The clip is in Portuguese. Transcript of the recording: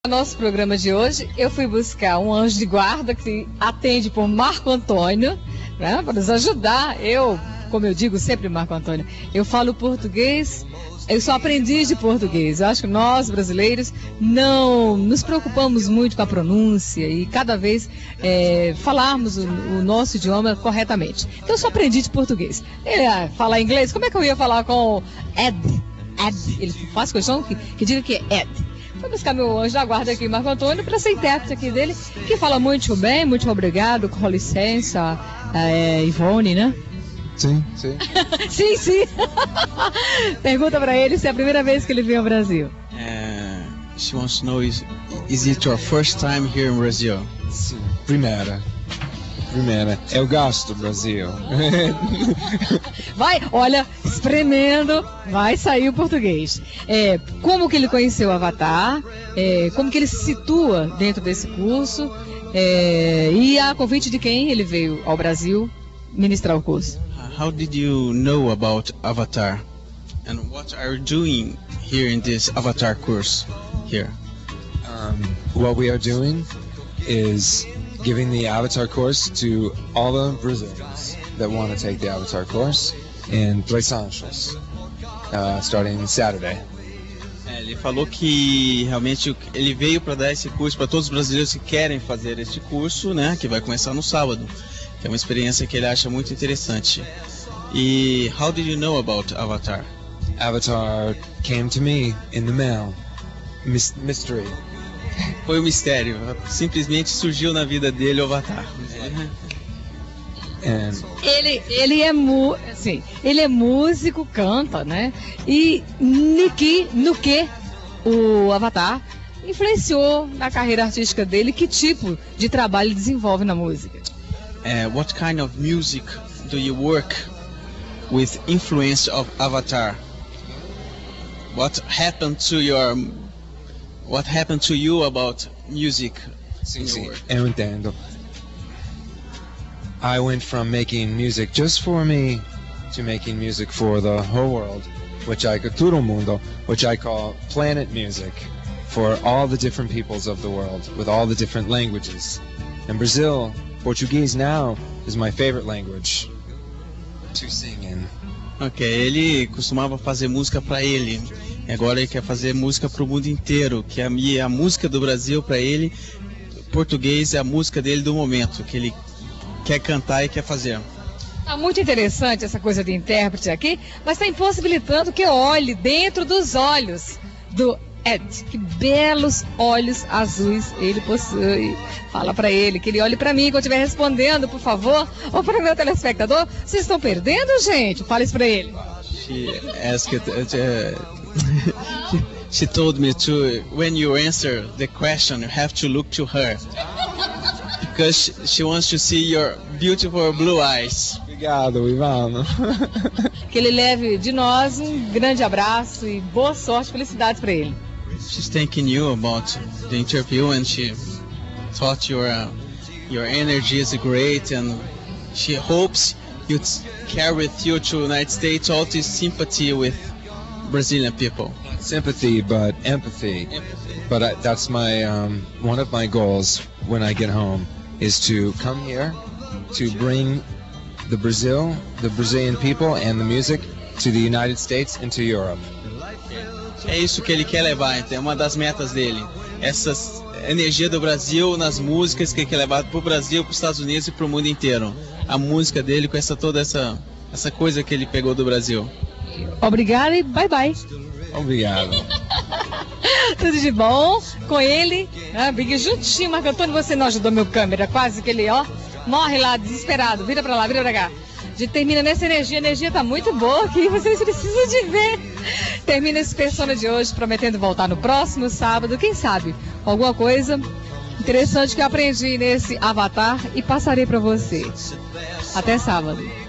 No nosso programa de hoje, eu fui buscar um anjo de guarda que atende por Marco Antônio, né, para nos ajudar. Como eu digo sempre, Marco Antônio, eu falo português, eu sou aprendiz de português. Eu acho que nós, brasileiros, não nos preocupamos muito com a pronúncia e cada vez falarmos o nosso idioma corretamente. Então, eu sou aprendiz de português. Falar inglês, como é que eu ia falar com Ed? Ele faz questão que diga que é Ed. Vou buscar meu anjo da guarda aqui, Marco Antônio, para ser intérprete aqui dele, que fala muito bem, muito obrigado, com licença, Ivone, né? Sim. Sim. Pergunta para ele se é a primeira vez que ele vem ao Brasil. She wants to know is it your first time here in Brazil? Sim, primeira. Eu gosto do Brasil. Vai, olha, espremendo, vai sair o português. Como que ele conheceu o Avatar, como que ele se situa dentro desse curso, e a convite de quem ele veio ao Brasil ministrar o curso. How did you know about Avatar? And what are you doing here in this Avatar course here? What we are doing is giving the Avatar course to all the Brazilians that want to take the Avatar course in Los Angeles, starting Saturday. Ele falou que realmente ele veio para dar esse curso para todos os brasileiros que querem fazer este curso, né, que vai começar no sábado. É uma experiência que ele acha muito interessante. E how did you know about Avatar? Avatar came to me in the mail. Mystery. Foi um mistério, simplesmente surgiu na vida dele o Avatar. Ele é músico, canta, né? E no que o Avatar influenciou na carreira artística dele, que tipo de trabalho ele desenvolve na música? What kind of music do you work with influence of Avatar? What happened to you about music? Sim, eu entendo. I went from making music just for me to making music for the whole world, todo mundo, which I call planet music, for all the different peoples of the world, with all the different languages. In Brazil, Portuguese now is my favorite language to sing in. Ok, ele costumava fazer música para ele. Agora ele quer fazer música para o mundo inteiro, que a música do Brasil para ele, português é a música dele do momento, que ele quer cantar e quer fazer. Tá muito interessante essa coisa de intérprete aqui, mas está impossibilitando que eu olhe dentro dos olhos do Ed. Que belos olhos azuis ele possui. Fala para ele que ele olhe para mim quando estiver respondendo, por favor, ou para o meu telespectador. Vocês estão perdendo, gente? Fala isso para ele. She told me to, when you answer the question, you have to look to her. Because she wants to see your beautiful blue eyes. Obrigado, Ivano. Que ele leve de nós um grande abraço e boa sorte, felicidades para ele. She's thanking you about the interview and she thought your energy is great and she hopes you carry with you to the United States all this sympathy with Brazilian people. Sympathy, but empathy. But that's my one of my goals when I get home is to come here to bring the Brazilian people and the music to the United States and to Europe. É isso que ele quer levar, então é uma das metas dele. Essa energia do Brasil nas músicas que ele quer levar para o Brasil, para os Estados Unidos e para o mundo inteiro. A música dele com toda essa coisa que ele pegou do Brasil. Obrigado e bye bye. Obrigado. Tudo de bom com ele, né? Big juntinho, Marco Antônio, você não ajudou meu câmera, quase que ele, morre lá, desesperado, vira pra lá, vira pra cá. A gente termina nessa energia, a energia tá muito boa aqui, vocês precisam de ver. Termina esse Persona de hoje, prometendo voltar no próximo sábado, quem sabe, alguma coisa interessante que eu aprendi nesse Avatar e passarei pra você. Até sábado.